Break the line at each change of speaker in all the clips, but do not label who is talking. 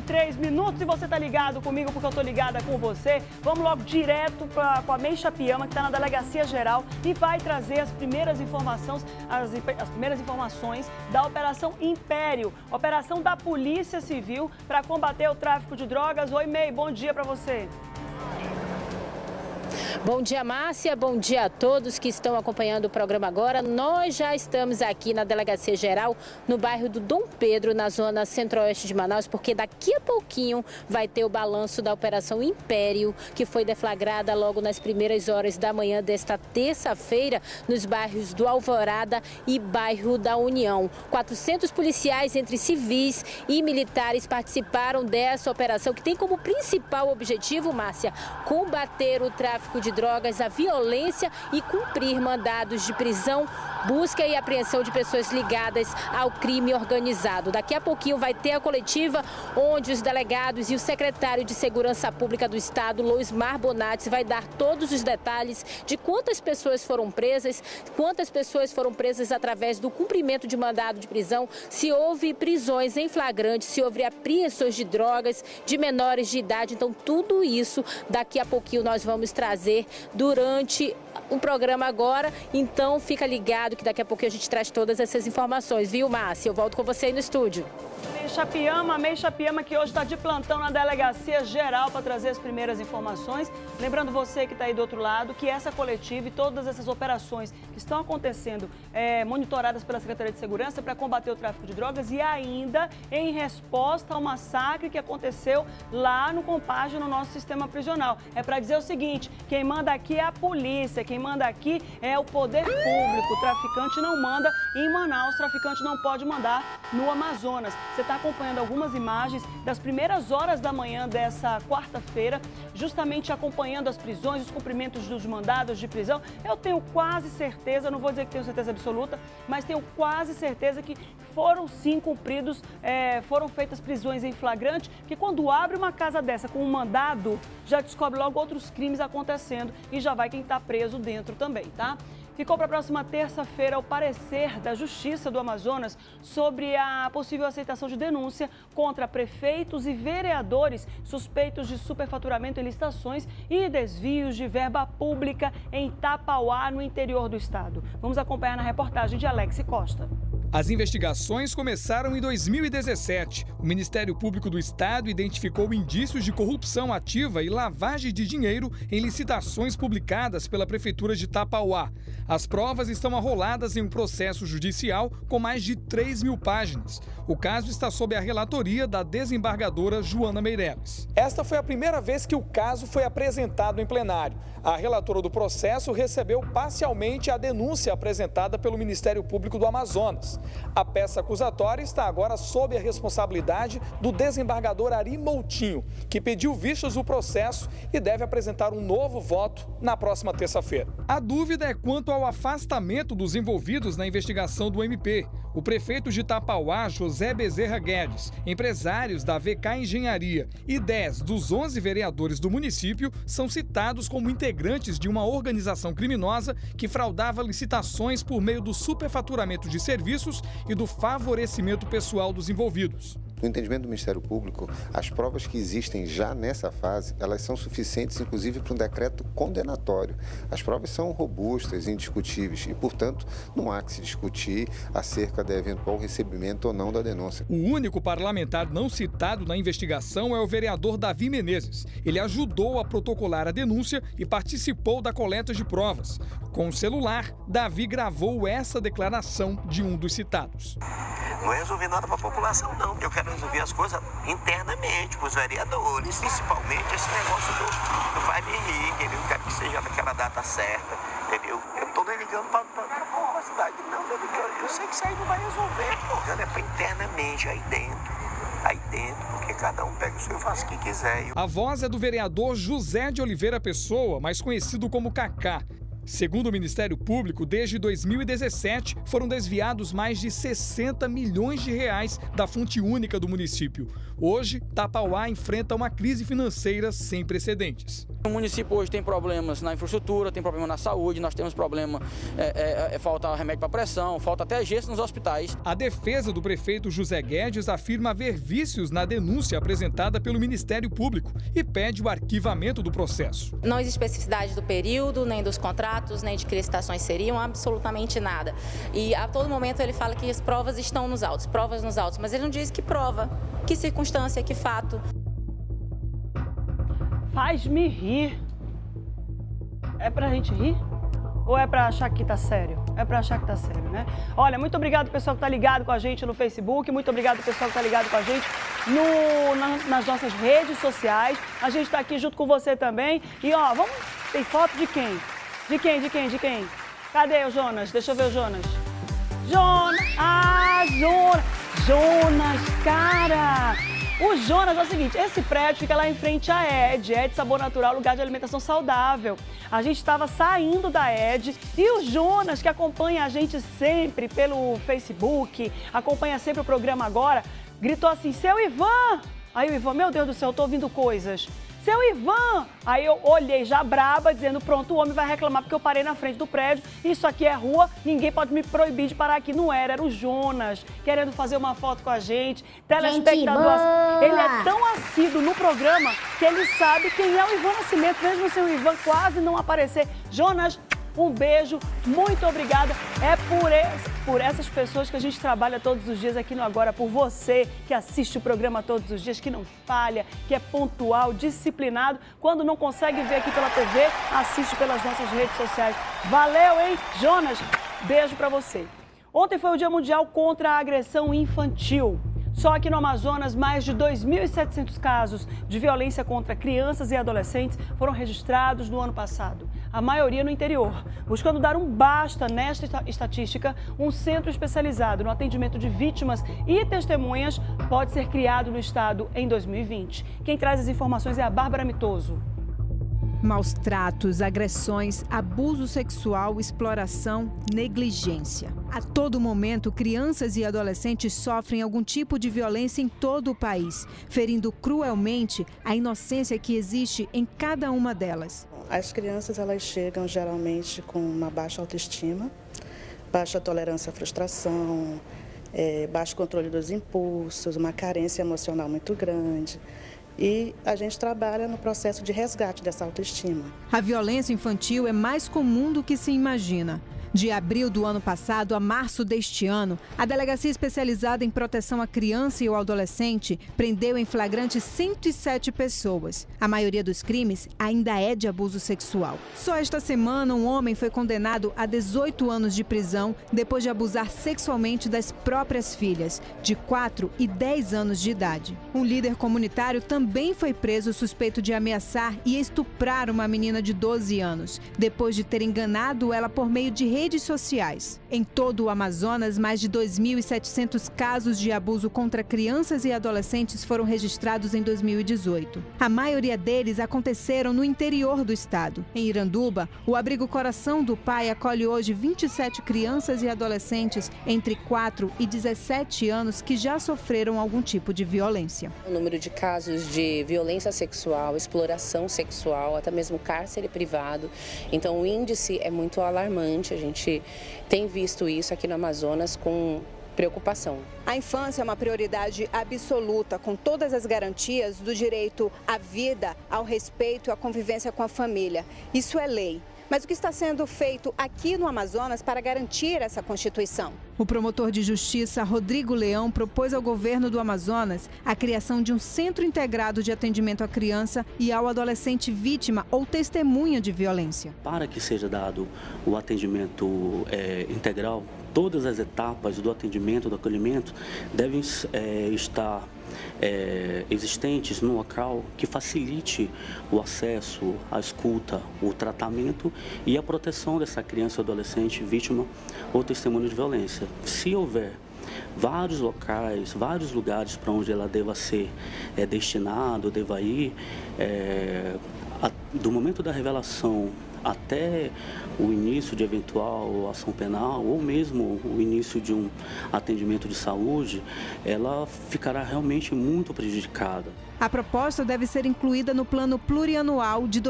3 minutos e você tá ligado comigo porque eu tô ligada com você. Vamos logo direto com a Meixa Piama, que está na Delegacia Geral e vai trazer as primeiras informações da Operação Império, operação da Polícia Civil para combater o tráfico de drogas. Oi, Mei, bom dia para você.
Bom dia, Márcia. Bom dia a todos que estão acompanhando o programa agora. Nós já estamos aqui na Delegacia Geral, no bairro do Dom Pedro, na zona centro-oeste de Manaus, porque daqui a pouquinho vai ter o balanço da Operação Império, que foi deflagrada logo nas primeiras horas da manhã desta terça-feira, nos bairros do Alvorada e bairro da União. 400 policiais, entre civis e militares, participaram dessa operação, que tem como principal objetivo, Márcia, combater o tráfico de drogas, a violência e cumprir mandados de prisão, busca e apreensão de pessoas ligadas ao crime organizado. Daqui a pouquinho vai ter a coletiva onde os delegados e o secretário de Segurança Pública do Estado, Loismar Bonatti, vai dar todos os detalhes de quantas pessoas foram presas através do cumprimento de mandado de prisão, se houve prisões em flagrante, se houve apreensões de drogas de menores de idade. Então, tudo isso daqui a pouquinho nós vamos trazer durante o programa agora. Então, fica ligado que daqui a pouco a gente traz todas essas informações, viu, Márcia? Eu volto com você aí no estúdio. Meixa Piama, que hoje está de plantão na Delegacia Geral para trazer as primeiras informações. Lembrando você que está aí do outro lado, que essa coletiva e todas essas operações que estão acontecendo, monitoradas pela Secretaria de Segurança para combater o tráfico de drogas e ainda em resposta ao massacre que aconteceu lá no Compage, no nosso sistema prisional. É para dizer o seguinte, quem manda aqui é a polícia, quem manda aqui é o poder público. O traficante não manda em Manaus, o traficante não pode mandar no Amazonas. Você está acompanhando algumas imagens das primeiras horas da manhã dessa quarta-feira, justamente acompanhando as prisões, os cumprimentos dos mandados de prisão. Eu tenho quase certeza, não vou dizer que tenho certeza absoluta, mas tenho quase certeza que foram sim cumpridos, foram feitas prisões em flagrante, que quando abre uma casa dessa com um mandado, já descobre logo outros crimes acontecendo e já vai quem está preso dentro também, tá? Ficou para a próxima terça-feira o parecer da Justiça do Amazonas sobre a possível aceitação de denúncia contra prefeitos e vereadores suspeitos de superfaturamento em licitações e desvios de verba pública em Tapauá, no interior do estado. Vamos acompanhar na reportagem de Alex Costa.
As investigações começaram em 2017. O Ministério Público do Estado identificou indícios de corrupção ativa e lavagem de dinheiro em licitações publicadas pela Prefeitura de Tapauá. As provas estão arroladas em um processo judicial com mais de 3.000 páginas. O caso está sob a relatoria da desembargadora Joana Meireles. Esta foi a primeira vez que o caso foi apresentado em plenário. A relatora do processo recebeu parcialmente a denúncia apresentada pelo Ministério Público do Amazonas. A peça acusatória está agora sob a responsabilidade do desembargador Ari Moutinho, que pediu vistas do processo e deve apresentar um novo voto na próxima terça-feira. A dúvida é quanto ao afastamento dos envolvidos na investigação do MP. O prefeito de Tapauá, José Bezerra Guedes, empresários da VK Engenharia e 10 dos 11 vereadores do município são citados como integrantes de uma organização criminosa que fraudava licitações por meio do superfaturamento de serviços e do favorecimento pessoal dos envolvidos.
No entendimento do Ministério Público, as provas que existem já nessa fase, elas são suficientes, inclusive, para um decreto condenatório. As provas são robustas, indiscutíveis e, portanto, não há que se discutir acerca do eventual recebimento ou não da denúncia.
O único parlamentar não citado na investigação é o vereador Davi Menezes. Ele ajudou a protocolar a denúncia e participou da coleta de provas. Com o celular, Davi gravou essa declaração de um dos citados.
Não é resolver nada para a população, não. Eu quero resolver as coisas internamente com os vereadores, principalmente esse negócio do Vai Me Rir, entendeu? Eu quero que seja naquela data certa, entendeu? Eu não estou nem ligando para a cidade, não, eu sei que isso aí não vai resolver, pô. É para internamente, aí dentro, porque cada um pega o seu e faz o que quiser.
A voz é do vereador José de Oliveira Pessoa, mais conhecido como Cacá. Segundo o Ministério Público, desde 2017 foram desviados mais de 60 milhões de reais da fonte única do município. Hoje, Tapauá enfrenta uma crise financeira sem precedentes.
O município hoje tem problemas na infraestrutura, tem problema na saúde, nós temos problema, falta remédio para pressão, falta até gesso nos hospitais.
A defesa do prefeito José Guedes afirma haver vícios na denúncia apresentada pelo Ministério Público e pede o arquivamento do processo.
Não existe especificidade do período, nem dos contratos, nem de que licitações seriam, absolutamente nada. E a todo momento ele fala que as provas estão nos autos, provas nos autos, mas ele não diz que prova, que circunstância, que fato.
Faz-me rir. É pra gente rir? Ou é pra achar que tá sério? É pra achar que tá sério, né? Olha, muito obrigado pessoal que tá ligado com a gente no Facebook, muito obrigado pessoal que tá ligado com a gente nas nossas redes sociais. A gente tá aqui junto com você também. E ó, vamos... Tem foto de quem? De quem? Cadê o Jonas? Deixa eu ver o Jonas. Jonas! Ah, Jonas! Jonas, cara! O Jonas é o seguinte, esse prédio fica lá em frente à Ed Sabor Natural, lugar de alimentação saudável. A gente estava saindo da Ed e o Jonas, que acompanha a gente sempre pelo Facebook, acompanha sempre o programa agora, gritou assim, seu Ivan! Aí o Ivan, meu Deus do céu, eu tô ouvindo coisas. Seu Ivan! Aí eu olhei já braba, dizendo, pronto, o homem vai reclamar porque eu parei na frente do prédio, isso aqui é rua, ninguém pode me proibir de parar aqui. Não era o Jonas, querendo fazer uma foto com a gente, telespectador. Ele é tão assíduo no programa que ele sabe quem é o Ivan Nascimento, mesmo sem o Ivan quase não aparecer. Jonas, um beijo, muito obrigada. É por essas pessoas que a gente trabalha todos os dias aqui no Agora, por você que assiste o programa todos os dias, que não falha, que é pontual, disciplinado. Quando não consegue ver aqui pela TV, assiste pelas nossas redes sociais. Valeu, hein? Jonas, beijo pra você. Ontem foi o Dia Mundial contra a Agressão Infantil. Só aqui no Amazonas, mais de 2.700 casos de violência contra crianças e adolescentes foram registrados no ano passado. A maioria no interior. Buscando dar um basta nesta estatística, um centro especializado no atendimento de vítimas e testemunhas pode ser criado no estado em 2020. Quem traz as informações é a Bárbara Mitoso.
Maus tratos, agressões, abuso sexual, exploração, negligência. A todo momento, crianças e adolescentes sofrem algum tipo de violência em todo o país, ferindo cruelmente a inocência que existe em cada uma delas.
As crianças, elas chegam geralmente com uma baixa autoestima, baixa tolerância à frustração, baixo controle dos impulsos, uma carência emocional muito grande. E a gente trabalha no processo de resgate dessa autoestima.
A violência infantil é mais comum do que se imagina. De abril do ano passado a março deste ano, a Delegacia Especializada em Proteção à Criança e ao Adolescente prendeu em flagrante 107 pessoas. A maioria dos crimes ainda é de abuso sexual. Só esta semana, um homem foi condenado a 18 anos de prisão depois de abusar sexualmente das próprias filhas, de 4 e 10 anos de idade. Um líder comunitário também foi preso suspeito de ameaçar e estuprar uma menina de 12 anos, depois de ter enganado ela por meio de redes sociais. Em todo o Amazonas, mais de 2.700 casos de abuso contra crianças e adolescentes foram registrados em 2018. A maioria deles aconteceram no interior do estado. Em Iranduba, o abrigo Coração do Pai acolhe hoje 27 crianças e adolescentes entre 4 e 17 anos que já sofreram algum tipo de violência.
O número de casos de violência sexual, exploração sexual, até mesmo cárcere privado. Então o índice é muito alarmante. A gente tem visto isso aqui no Amazonas com preocupação.
A infância é uma prioridade absoluta, com todas as garantias do direito à vida, ao respeito e à convivência com a família. Isso é lei. Mas o que está sendo feito aqui no Amazonas para garantir essa Constituição? O promotor de justiça, Rodrigo Leão, propôs ao governo do Amazonas a criação de um centro integrado de atendimento à criança e ao adolescente vítima ou testemunha de violência.
Para que seja dado o atendimento integral, todas as etapas do atendimento, do acolhimento, devem estar existentes no local que facilite o acesso, a escuta, o tratamento e a proteção dessa criança ou adolescente vítima ou testemunha de violência. Se houver vários locais, vários lugares para onde ela deva ser destinada, deva ir, do momento da revelação até o início de eventual ação penal ou mesmo o início de um atendimento de saúde, ela ficará realmente muito prejudicada.
A proposta deve ser incluída no Plano Plurianual de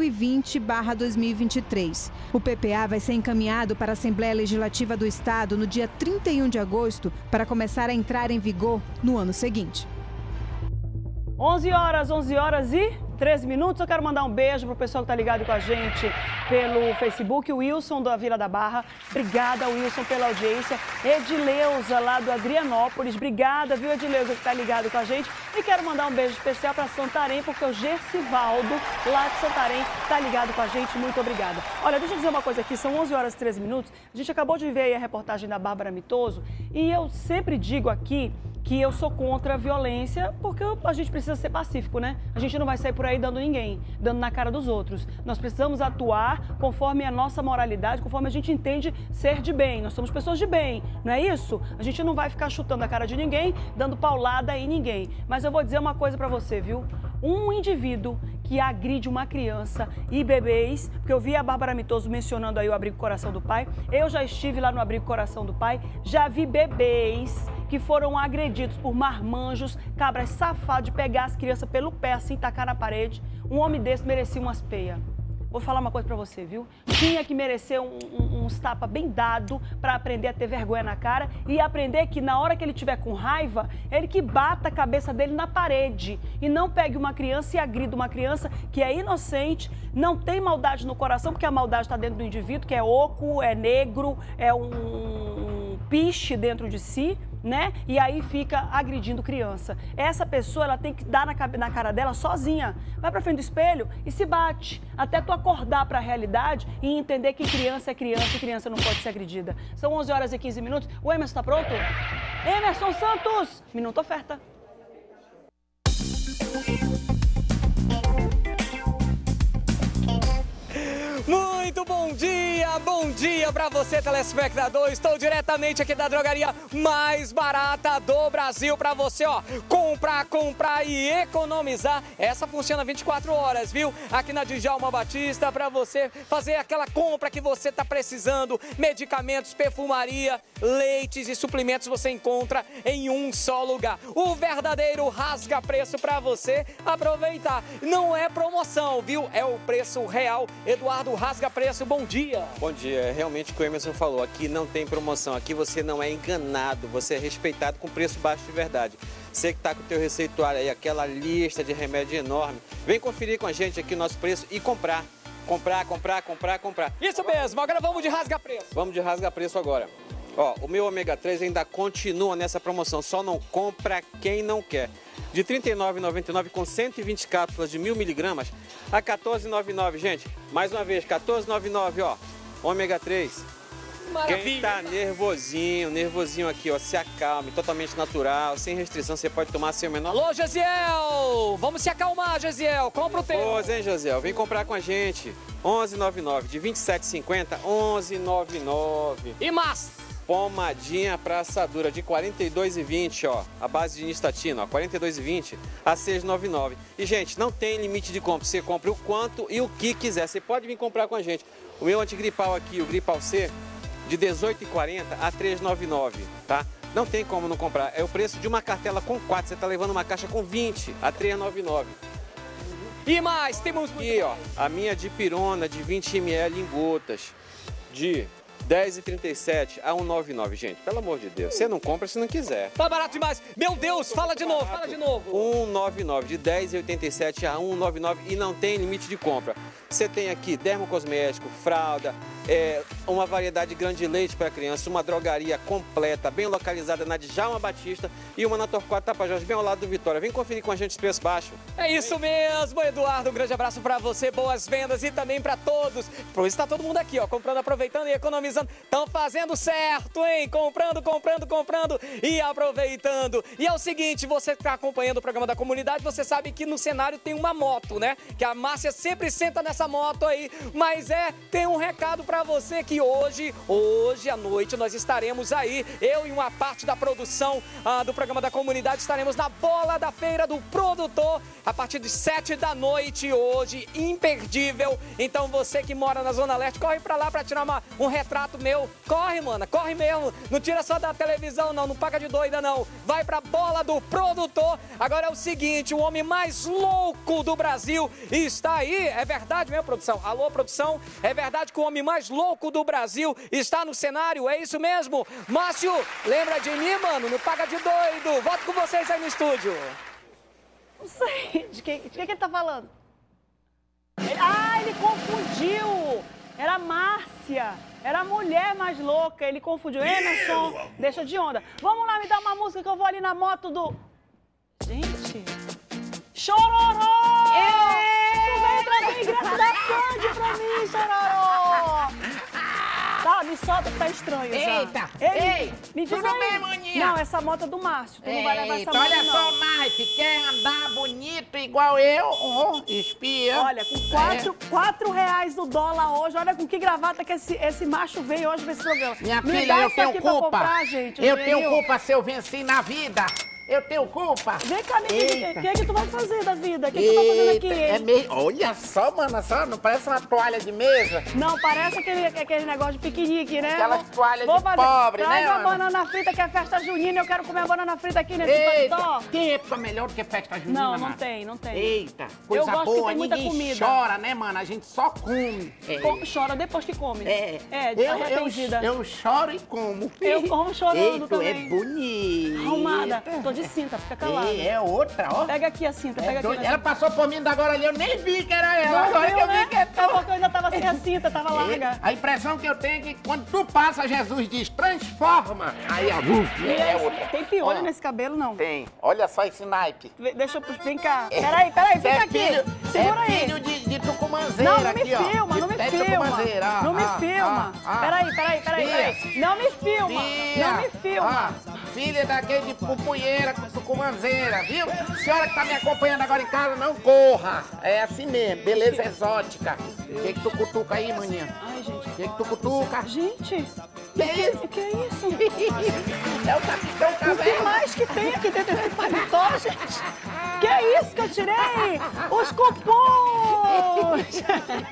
2020/2023. O PPA vai ser encaminhado para a Assembleia Legislativa do Estado no dia 31 de agosto para começar a entrar em vigor no ano seguinte.
11 horas e 13 minutos. Eu quero mandar um beijo pro pessoal que tá ligado com a gente pelo Facebook, o Wilson da Vila da Barra. Obrigada, Wilson, pela audiência. Edileuza, lá do Adrianópolis. Obrigada, viu, Edileuza, que tá ligado com a gente. E quero mandar um beijo especial para Santarém, porque o Gercivaldo, lá de Santarém, tá ligado com a gente. Muito obrigada. Olha, deixa eu dizer uma coisa aqui. São 11 horas e 13 minutos. A gente acabou de ver aí a reportagem da Bárbara Mitoso. E eu sempre digo aqui que eu sou contra a violência, porque a gente precisa ser pacífico, né? A gente não vai sair por aí dando ninguém, dando na cara dos outros. Nós precisamos atuar conforme a nossa moralidade, conforme a gente entende ser de bem. Nós somos pessoas de bem, não é isso? A gente não vai ficar chutando a cara de ninguém, dando paulada em ninguém. Mas eu vou dizer uma coisa pra você, viu? Um indivíduo que agride uma criança e bebês, porque eu vi a Bárbara Mitoso mencionando aí o Abrigo Coração do Pai, eu já estive lá no Abrigo Coração do Pai, já vi bebês que foram agredidos por marmanjos, cabras safados de pegar as crianças pelo pé assim, tacar na parede. Um homem desse merecia umas peias. Vou falar uma coisa pra você, viu? Tinha que merecer uns tapa bem dado pra aprender a ter vergonha na cara e aprender que na hora que ele tiver com raiva, ele que bata a cabeça dele na parede e não pegue uma criança e agrida uma criança que é inocente, não tem maldade no coração, porque a maldade tá dentro do indivíduo, que é oco, é negro, é um piche dentro de si, né? E aí fica agredindo criança. Essa pessoa, ela tem que dar na cara dela sozinha. Vai pra frente do espelho e se bate. Até tu acordar pra realidade e entender que criança é criança e criança não pode ser agredida. São 11 horas e 15 minutos. O Emerson tá pronto? Emerson Santos! Minuto Oferta.
Muito bom dia pra você, telespectador. Estou diretamente aqui da drogaria mais barata do Brasil pra você, ó, comprar e economizar. Essa funciona 24 horas, viu? Aqui na Djalma Batista, pra você fazer aquela compra que você tá precisando. Medicamentos, perfumaria, leites e suplementos você encontra em um só lugar. O verdadeiro rasga-preço pra você aproveitar. Não é promoção, viu? É o preço real. Eduardo Rasga Preço, bom dia.
Bom dia, é realmente o que o Emerson falou, aqui não tem promoção, aqui você não é enganado, você é respeitado com preço baixo de verdade. Você que está com o teu receituário aí, aquela lista de remédio enorme, vem conferir com a gente aqui o nosso preço e comprar. Comprar.
Isso mesmo, agora vamos de Rasga Preço.
Vamos de Rasga Preço agora. Ó, o meu ômega 3 ainda continua nessa promoção, só não compra quem não quer. De R$ 39,99 com 120 cápsulas de 1000 miligramas a R$ 14,99, gente. Mais uma vez, R$ 14,99, ó, ômega 3.
Maravilha.
Quem tá nervosinho aqui, ó, se acalme, totalmente natural, sem restrição, você pode tomar sem o menor...
Alô, Gesiel! Vamos se acalmar, Gesiel, compra o teu.
Pois, hein, Gesiel, vem comprar com a gente. R$ 11,99, de R$ 27,50, R$ 11,99.
E mais?
Pomadinha pra assadura de R$ 42,20, ó, a base de nistatina, ó, R$ 42,20 a R$ 6,99. E, gente, não tem limite de compra, você compra o quanto e o que quiser, você pode vir comprar com a gente. O meu antigripal aqui, o Gripal C, de R$ 18,40 a R$ 3,99, tá? Não tem como não comprar, é o preço de uma cartela com 4, você tá levando uma caixa com 20 a R$ 3,99.
E mais, temos...
Aqui, ó, a minha dipirona de 20 ml em gotas, de R$10,37 a R$1,99, gente. Pelo amor de Deus. Você não compra se não quiser.
Tá barato demais. Meu Deus, fala de novo,
R$1,99, de R$10,87 a R$1,99 e não tem limite de compra. Você tem aqui dermocosmético, fralda, uma variedade grande de leite para criança, uma drogaria completa, bem localizada na Djalma Batista e uma na Torquato Tapajós, bem ao lado do Vitória. Vem conferir com a gente os preços baixos.
É isso mesmo, Eduardo. Um grande abraço para você, boas vendas e também para todos. Por isso tá todo mundo aqui, ó, comprando, aproveitando e economizando. Estão fazendo certo, hein? Comprando e aproveitando. E é o seguinte, você que está acompanhando o programa da comunidade, você sabe que no cenário tem uma moto, né? Que a Márcia sempre senta nessa moto aí, mas tem um recado para pra você que hoje à noite, nós estaremos aí, eu e uma parte da produção do programa da comunidade, estaremos na Bola da Feira do Produtor, a partir de 7 da noite hoje, imperdível. Então você que mora na Zona Leste, corre pra lá pra tirar um retrato meu. Corre, mana, corre mesmo. Não tira só da televisão, não paga de doida, não. Vai pra Bola do Produtor. Agora é o seguinte, o homem mais louco do Brasil está aí. É verdade mesmo, produção? Alô, produção? É verdade que o homem mais louco do Brasil está no cenário? É isso mesmo? Márcio, lembra de mim, mano? Não paga de doido. Volto com vocês aí no estúdio.
Não sei. De que ele tá falando? Ele confundiu. Era a Márcia. Era a mulher mais louca. Ele confundiu. Emerson, deixa de onda. Vamos lá, me dá uma música que eu vou ali na moto do... Gente. Chororó! Tu veio trazer o ingresso da Sandy pra mim, Chororó! Tá, me solta que tá estranho já.
Eita!
Ei, me diz
tudo
aí.
bem, maninha?
Não, essa moto é do Márcio. Tu não vai levar essa moto,
olha
não.
só o naipe. Quer andar bonito igual eu? Espia.
Olha, com R$4 do dólar hoje, olha com que gravata que esse macho veio hoje pra esse programa.
Minha
Me
filha,
dá
eu
isso
tenho
aqui pra
culpa.
comprar, gente,
eu tenho culpa se eu venci na vida. Eu tenho culpa.
Vem cá, me diga, o que é que tu vai fazer da vida? O que é que tu vai fazer aqui, hein?
É meio... Olha só, mana, só, não parece uma toalha de mesa?
Não, parece aquele negócio de piquenique, né?
Aquelas toalhas de pobre,
Traz
né,
a
mana?
banana frita, que é festa junina, eu quero comer a banana frita aqui nesse paletó.
Tem época melhor do que festa junina,
Não,
mana?
não tem.
Eita, coisa
eu gosto
boa,
que tem muita
ninguém
comida.
chora, né, mana? A gente só come.
Chora depois que come.
Arrependida. Eu choro e como.
Eu como chorando também.
É bonito.
Arrumada. Tô de cinta, fica calada.
É outra, ó.
Pega aqui a cinta, pega aqui.
Ela passou por mim agora ali, eu nem vi que era ela.
Não,
agora que eu vi que é tu.
É porque eu ainda tava sem a cinta, tava larga.
A impressão que eu tenho é que quando tu passa, Jesus diz, transforma. Aí, ó, é outra.
Tem piolho nesse cabelo, não?
Tem. Olha só esse naipe.
Deixa eu... Vem cá. Peraí, fica aqui. Segura aí.
Filho de tucumanzeira.
Não me
aqui, ó.
filma, não me filma. Não me filma. Peraí. Não me filma. Não me filma.
Filha daquele de pupunheira com tucumanzeira, viu? Senhora que tá me acompanhando agora em casa, não corra. É assim mesmo, beleza exótica. O que tu cutuca aí, maninha?
Ai, gente.
O que tu cutuca?
Gente.
Que é isso?
O que é isso?
É o capitão Cabelo.
O que mais que tem aqui dentro desse paletó, gente? Que é isso que eu tirei? Os cupons!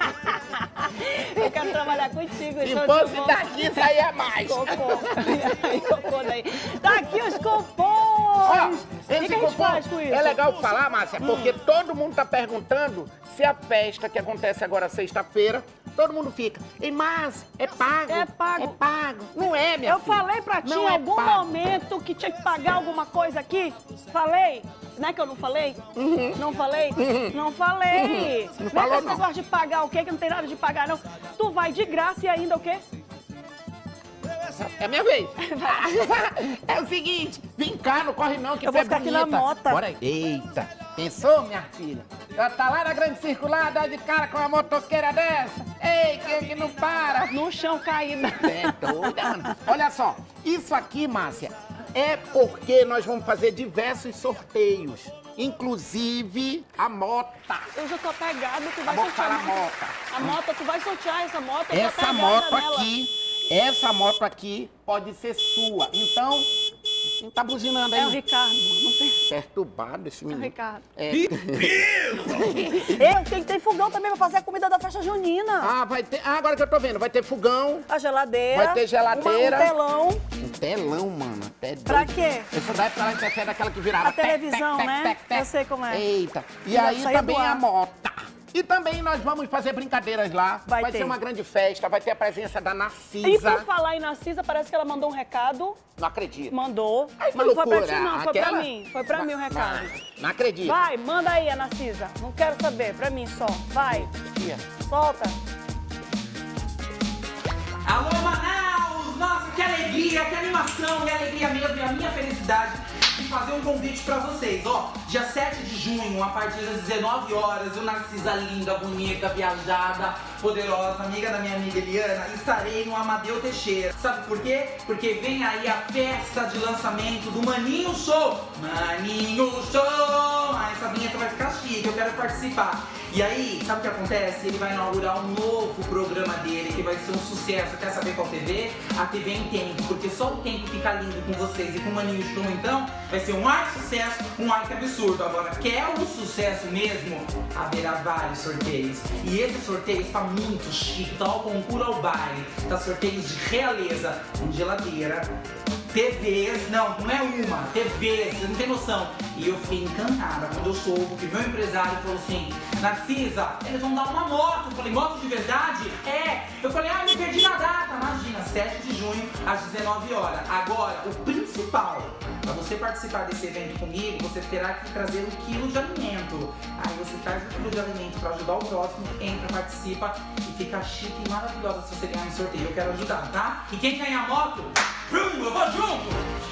Eu quero trabalhar contigo.
Se fosse daqui, saía mais.
Cupom daí. Daqui os cupons!
Ó, esse
que a gente faz com isso?
É legal falar, Márcia, porque todo mundo tá perguntando se a festa que acontece agora sexta-feira, todo mundo fica, ei, mas é pago.
É pago.
É pago. Não é, minha
filha. Eu falei pra ti em algum momento que tinha que pagar alguma coisa aqui? Falei? Não é que eu não falei? Não falei? Não falei.
Não falou,
esse negócio de pagar o quê? Que não tem nada de pagar, não. Tu vai de graça e ainda o quê?
É a minha vez. É o seguinte, vem cá, não corre não, que
eu vou ficar bonita. Aqui na moto.
Bora aí. Eita, pensou, minha filha? Já tá lá na grande circular, dá de cara com uma motoqueira dessa. Ei, que não para.
No chão caído.
É doida, mano. Olha só, isso aqui, Márcia, é porque nós vamos fazer diversos sorteios. Inclusive a moto.
Eu já tô apegada, tu vai sortear. A moto, tu vai sortear essa moto.
Essa moto aqui. Essa moto aqui pode ser sua. Então, quem tá buzinando aí?
É o Ricardo, mano. Não tem...
Perturbado esse menino.
É o Ricardo. Eu tenho que ter fogão também pra fazer a comida da festa junina.
Ah, vai ter. Ah, agora que eu tô vendo. Vai ter fogão.
A geladeira.
Vai ter geladeira.
Um telão.
Um telão, mano. Até
pra quê?
Essa daí pra lá que é daquela que virava.
A televisão, né? Eu sei como é.
Eita. E aí também a moto. E também nós vamos fazer brincadeiras lá. Vai ser uma grande festa, vai ter a presença da Narcisa.
E por falar em Narcisa, parece que ela mandou um recado.
Não acredito.
Mandou.
Ai,
mas não foi pra ti, não. Foi pra mim. Foi pra mim o recado.
Não acredito.
Vai, manda aí, a Narcisa. Não quero saber. Pra mim só. Vai. Solta.
Alô, Manaus! Nossa, que alegria, que animação, que alegria mesmo. E a minha felicidade de fazer um convite pra vocês, ó. Dia 7 de junho, a partir das 19 horas, eu, Narcisa linda, bonita, viajada, poderosa, amiga da minha amiga Eliana, estarei no Amadeu Teixeira. Sabe por quê? Porque vem aí a festa de lançamento do Maninho Show. Maninho Show! Ah, essa vinheta vai ficar chique, eu quero participar. E aí, sabe o que acontece? Ele vai inaugurar um novo programa dele, que vai ser um sucesso. Quer saber qual TV? A TV em Tempo, porque só o Tempo fica lindo com vocês e com o Maninho Show, então, vai ser um ar de sucesso, um ar que absurdo. Agora, quer um sucesso mesmo? Haverá vários sorteios. E esse sorteio está muito chique, tá ao concurso ao baile. Tá sorteios de realeza, com geladeira, TVs, não é uma, TVs, você não tem noção. E eu fiquei encantada quando eu soube que meu empresário falou assim: Narcisa, eles vão dar uma moto. Eu falei, moto de verdade? É. Eu falei, me perdi na data. Imagina, 7 de junho, às 19 horas. Agora, o principal, para você participar desse evento comigo, você terá que trazer 1 quilo de alimento. Aí você traz 1 quilo de alimento para ajudar o próximo, entra, participa e fica chique e maravilhosa se você ganhar no sorteio. Eu quero ajudar, tá? E quem ganhar a moto, eu vou junto!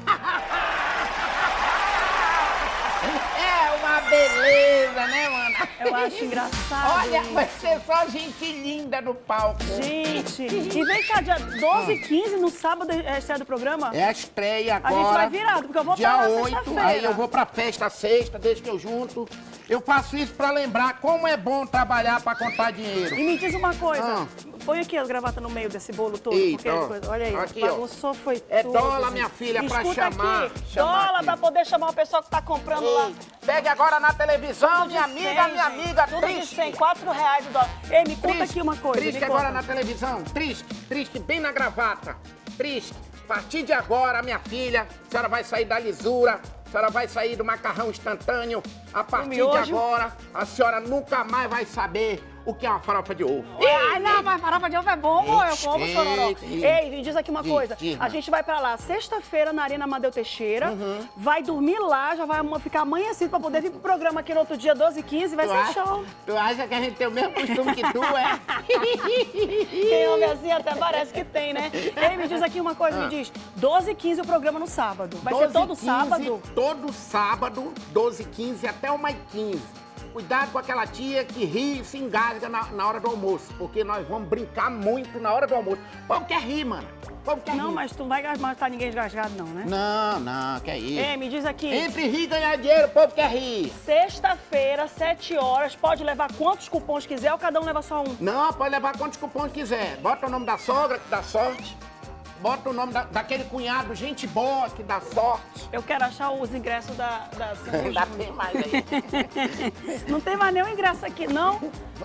É uma beleza, né, mana?
Eu acho engraçado.
Olha, vai ser só gente linda no palco.
Gente, e vem cá, dia 12 e 15, no sábado, é a estreia do programa?
É a estreia agora.
A gente vai virado, porque eu vou
dia
pra
8, aí eu vou pra festa sexta, desde que eu junto. Eu faço isso pra lembrar como é bom trabalhar pra contar dinheiro.
E me diz uma coisa, põe aqui as gravatas no meio desse bolo todo.
Eita,
porque, olha aí,
aqui,
bagunçou, foi tudo.
É dólar, minha filha, pra chamar.
Dólar pra poder chamar o pessoal que tá comprando lá.
Pegue agora na televisão, minha amiga,
tudo
triste.
de 100, R$4 o dólar. Ei, me conta aqui uma coisa.
Triste agora na televisão, triste, bem na gravata. Triste. A partir de agora, minha filha, a senhora vai sair da lisura, a senhora vai sair do macarrão instantâneo. A partir de agora, a senhora nunca mais vai saber o que é uma farofa de ovo.
Ai, não, mas farofa de ovo é bom, amor. Eu como chororó. Ei, me diz aqui uma coisa. A gente vai pra lá sexta-feira na Arena Amadeu Teixeira. Vai dormir lá, já vai ficar amanhecido pra poder vir pro programa aqui no outro dia, 12 e 15. Vai ser show.
Tu acha que a gente tem o mesmo costume que tu, é?
Quem ouve assim até parece que tem, né? Ei, me diz aqui uma coisa, me diz. 12 e 15 o programa no sábado. Vai ser todo sábado?
Todo sábado, 12 e 15 até 1h15. Cuidado com aquela tia que ri e se engasga na hora do almoço, porque nós vamos brincar muito na hora do almoço. O povo quer rir, mano. O povo quer rir.
Não, mas tu não vai matar ninguém engasgado, não, né?
Não, quer ir.
Ei, me diz aqui.
Entre rir e ganhar dinheiro, o povo quer rir.
Sexta-feira, 7 horas, pode levar quantos cupons quiser ou cada um leva só um?
Não, pode levar quantos cupons quiser. Bota o nome da sogra, que dá sorte. Bota o nome daquele cunhado, gente boa, que dá sorte.
Eu quero achar os ingressos da
Ainda tem mais aí.
Não tem mais nenhum ingresso aqui, não?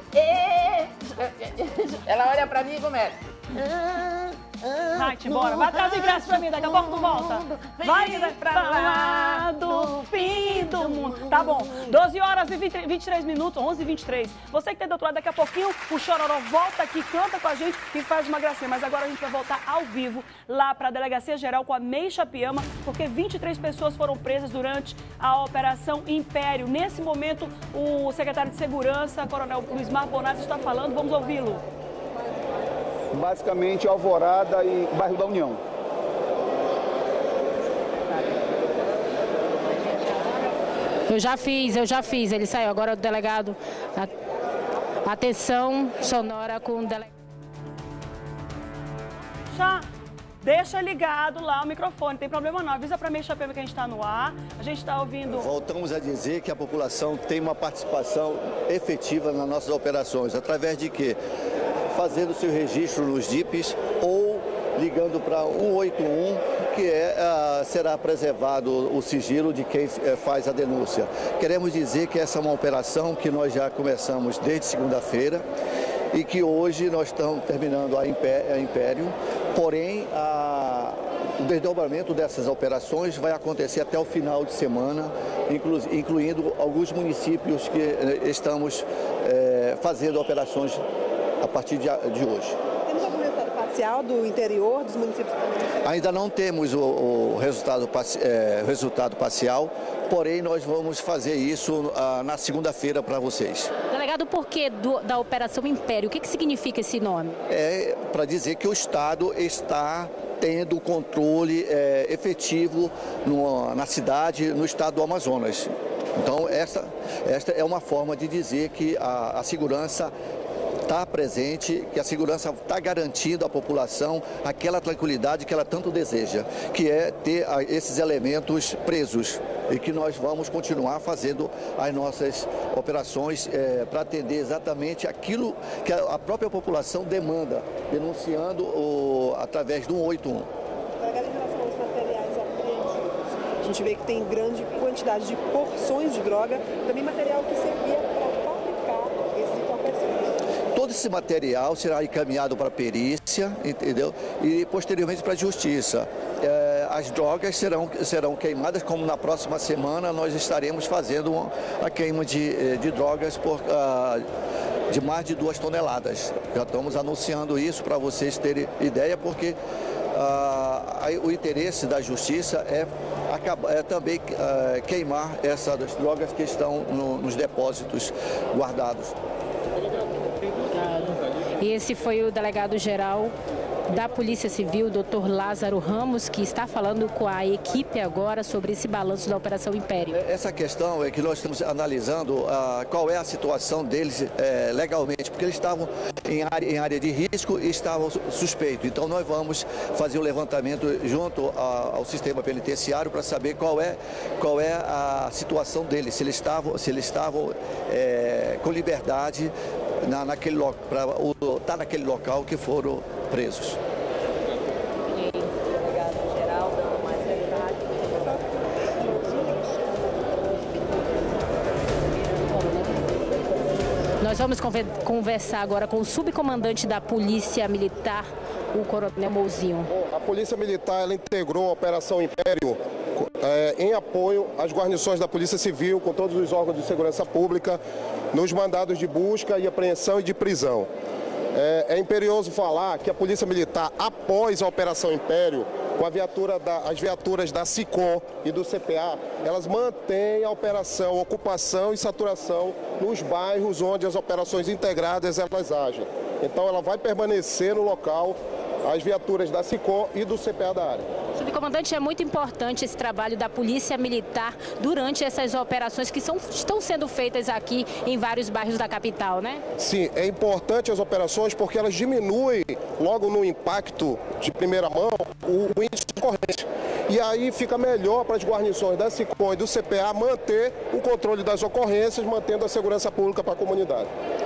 Ela olha pra mim e começa.
Vai-te embora, vai atrás do ingresso pra mim, daqui a pouco tu volta. Vai pra lá do fim do mundo. Tá bom, 12 horas e 23 minutos, 11h23. Você que tá do outro lado, daqui a pouquinho o Chororó volta aqui, canta com a gente e faz uma gracinha. Mas agora a gente vai voltar ao vivo lá pra Delegacia Geral com a Meixa Piama, porque 23 pessoas foram presas durante a Operação Império. Nesse momento, o secretário de Segurança, Coronel Luiz Marco Bonatti, está falando. Vamos ouvi-lo.
Basicamente, Alvorada e bairro da União.
Eu já fiz. Ele saiu. Agora o delegado... Atenção sonora com o delegado.
Já deixa ligado lá o microfone, não tem problema não. Avisa pra Meixa Piama que a gente tá no ar. A gente tá ouvindo...
Voltamos a dizer que a população tem uma participação efetiva nas nossas operações. Através de quê? Fazendo seu registro nos DIPs ou ligando para 181, que será preservado o sigilo de quem faz a denúncia. Queremos dizer que essa é uma operação que nós já começamos desde segunda-feira e que hoje nós estamos terminando a Império, porém o desdobramento dessas operações vai acontecer até o final de semana, incluindo alguns municípios que estamos fazendo operações a partir de hoje.
Temos algum resultado parcial do interior, dos municípios?
Ainda não temos o resultado parcial, porém nós vamos fazer isso na segunda-feira para vocês.
Delegado, por que da Operação Império? O que significa esse nome?
É para dizer que o Estado está tendo controle efetivo na cidade, no estado do Amazonas. Então, esta é uma forma de dizer que a segurança está presente, que a segurança está garantindo à população aquela tranquilidade que ela tanto deseja, que é ter esses elementos presos, e que nós vamos continuar fazendo as nossas operações para atender exatamente aquilo que a própria população demanda, denunciando através do 181.
Em relação aos materiais apreendidos, a gente vê que tem grande quantidade de porções de droga, também material que servia para fabricar esses entorpecentes.
Todo esse material será encaminhado para a perícia, entendeu? E posteriormente para a justiça. As drogas serão queimadas, como na próxima semana nós estaremos fazendo a queima de drogas de mais de 2 toneladas. Já estamos anunciando isso para vocês terem ideia, porque o interesse da justiça é também queimar essas drogas que estão nos depósitos guardados.
Esse foi o delegado-geral da Polícia Civil, Dr. Lázaro Ramos, que está falando com a equipe agora sobre esse balanço da Operação Império.
Essa questão é que nós estamos analisando qual é a situação deles legalmente, porque eles estavam em área de risco e estavam suspeitos. Então nós vamos fazer o levantamento junto ao sistema penitenciário para saber qual é a situação deles, se eles estavam com liberdade para estar naquele local que foram presos.
Nós vamos conversar agora com o subcomandante da Polícia Militar, o Coronel Mouzinho.
A Polícia Militar ela integrou a Operação Império em apoio às guarnições da Polícia Civil, com todos os órgãos de segurança pública, nos mandados de busca e apreensão e de prisão. É imperioso falar que a Polícia Militar, após a Operação Império, com as viaturas da SICOM e do CPA, elas mantêm a operação, ocupação e saturação nos bairros onde as operações integradas elas agem. Então ela vai permanecer no local, as viaturas da SICOM e do CPA da área.
Subcomandante, é muito importante esse trabalho da Polícia Militar durante essas operações que estão sendo feitas aqui em vários bairros da capital, né?
Sim, é importante as operações porque elas diminuem, logo no impacto de primeira mão, o índice de ocorrência. E aí fica melhor para as guarnições da SICOM e do CPA manter o controle das ocorrências, mantendo a segurança pública para a comunidade.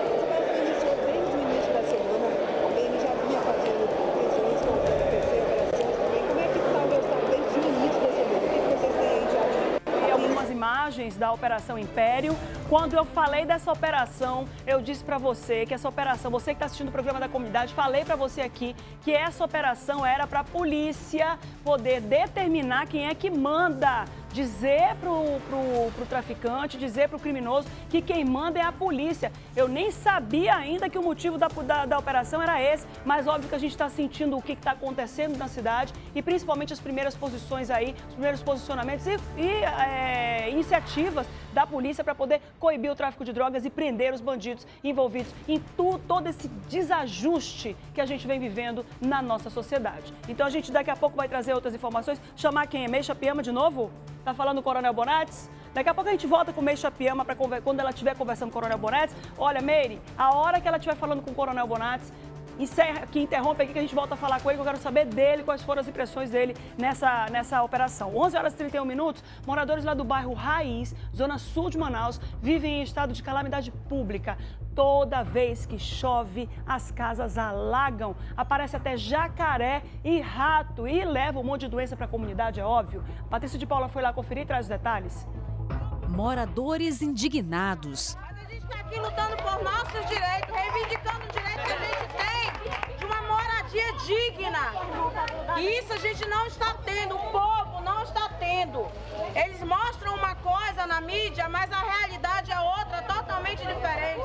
Da Operação Império. Quando eu falei dessa operação, eu disse para você que essa operação, você que está assistindo o programa da comunidade, falei para você aqui que essa operação era para a polícia poder determinar quem é que manda, dizer pro traficante, dizer pro criminoso que quem manda é a polícia. Eu nem sabia ainda que o motivo da operação era esse, mas óbvio que a gente está sentindo o que está acontecendo na cidade e principalmente as primeiras posições aí, os primeiros posicionamentos e iniciativas da polícia para poder coibir o tráfico de drogas e prender os bandidos envolvidos em todo esse desajuste que a gente vem vivendo na nossa sociedade. Então a gente daqui a pouco vai trazer outras informações, chamar quem é Meixa Piama de novo? Tá falando o Coronel Bonates? Daqui a pouco a gente volta com o Meixa Piama para quando ela estiver conversando com o Coronel Bonates. Olha, Meire, a hora que ela estiver falando com o Coronel Bonates, interrompe aqui que a gente volta a falar com ele, que eu quero saber dele, quais foram as impressões dele nessa operação. 11 horas e 31 minutos, moradores lá do bairro Raiz, zona sul de Manaus, vivem em estado de calamidade pública. Toda vez que chove, as casas alagam, aparece até jacaré e rato e leva um monte de doença para a comunidade, é óbvio. Patrícia de Paula foi lá conferir e traz os detalhes.
Moradores indignados.
Mas a gente está aqui lutando por nossos direitos, reivindicando o direito que a gente tem de uma moradia digna. E isso a gente não está tendo, o povo não está tendo. Eles mostram uma coisa na mídia, mas a realidade é outra, totalmente diferente.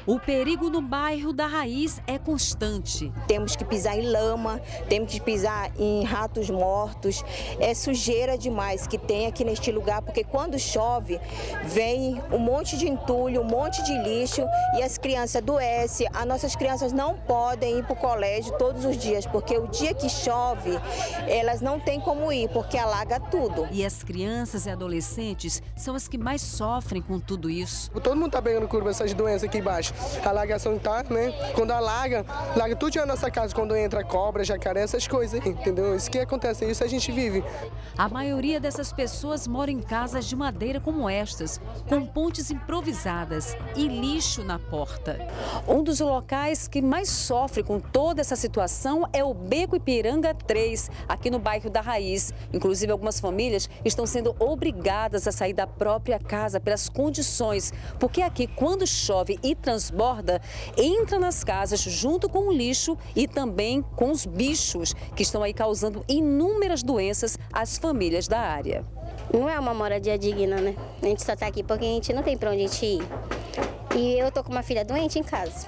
O perigo no bairro da Raiz é constante.
Temos que pisar em lama, temos que pisar em ratos mortos. É sujeira demais que tem aqui neste lugar, porque quando chove, vem um monte de entulho, um monte de lixo e as crianças adoecem. As nossas crianças não podem ir para o colégio todos os dias, porque o dia que chove, elas não têm como ir, porque alaga tudo.
E as crianças e adolescentes são as que mais sofrem com tudo isso.
Todo mundo está pegando curva essas doenças aqui embaixo. A alagação tá, né? Quando alaga tudo na nossa casa, quando entra cobra, jacaré, essas coisas, entendeu? Isso que acontece, isso a gente vive.
A maioria dessas pessoas mora em casas de madeira como estas, com pontes improvisadas e lixo na porta.
Um dos locais que mais sofre com toda essa situação é o Beco Ipiranga 3, aqui no bairro da Raiz. Inclusive, algumas famílias estão sendo obrigadas a sair da própria casa pelas condições, porque aqui, quando chove e transborda, entra nas casas junto com o lixo e também com os bichos, que estão aí causando inúmeras doenças às famílias da área.
Não é uma moradia digna, né? A gente só tá aqui porque a gente não tem pra onde a gente ir. E eu tô com uma filha doente em casa.